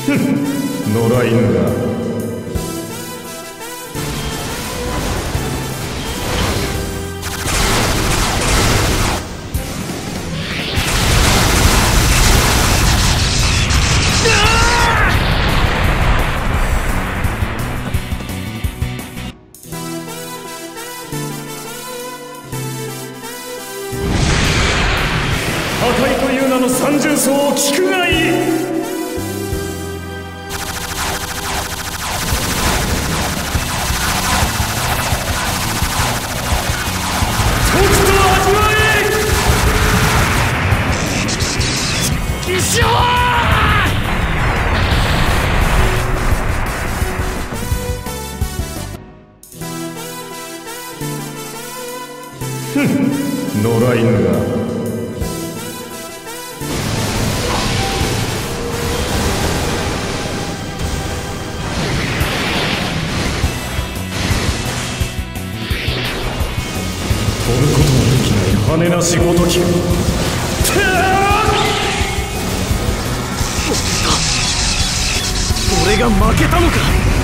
野良犬が。破壊という名の三重奏を聞くがいい。とくと味わえ。一生野良犬が。飛ぶことのできない羽なしごときが。 俺が負けたのか。